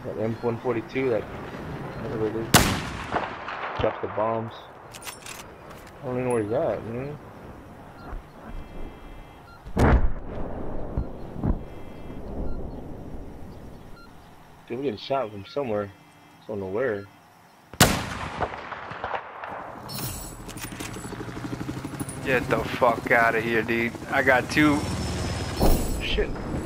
That M142, that whatever it is, drops the bombs. I don't even know where he's at, man. Dude, we're getting shot from somewhere. I don't know where. Get the fuck out of here, dude. I got two. Shit.